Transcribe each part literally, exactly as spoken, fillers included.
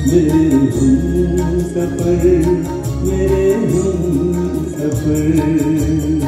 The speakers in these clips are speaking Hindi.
मेरे हम सफर, मेरे हम सफर।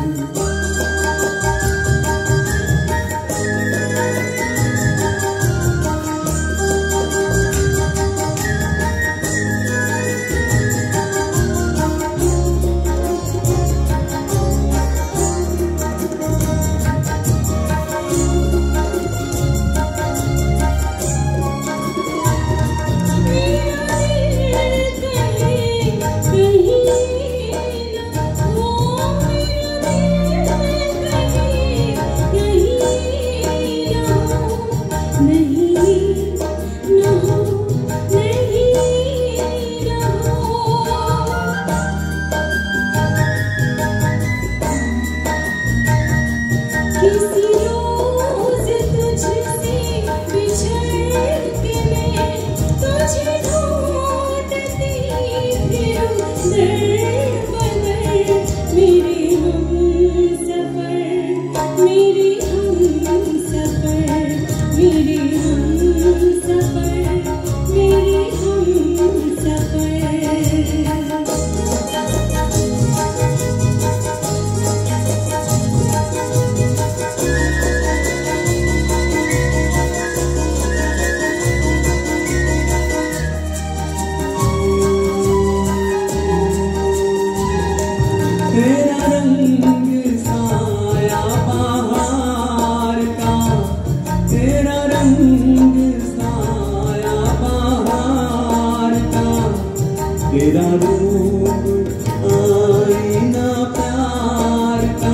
तेरा रंग साया बहार का, तेरा रंग साया बहार का, तेरा रूप आईना प्यार का।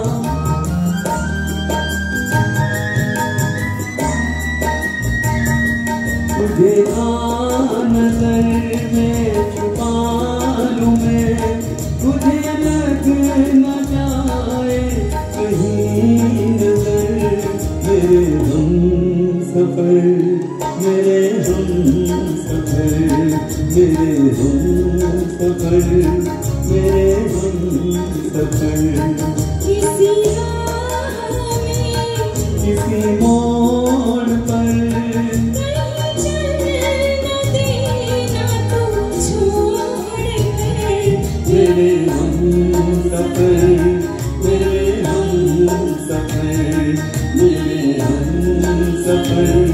तुझे आ नजर में छुपा लूं मैं, तुझे लग न जाए कहीं नजर। मेरे हम सफर, मेरे हम सफर, मेरे हम सफर, मेरे हम सफर। किसी राह में, किसी मोड़ पर, कहीं चल न देना तू छोड़ कर। मेरे हम सफर, मेरे हम सफर, मेरे हम सफर।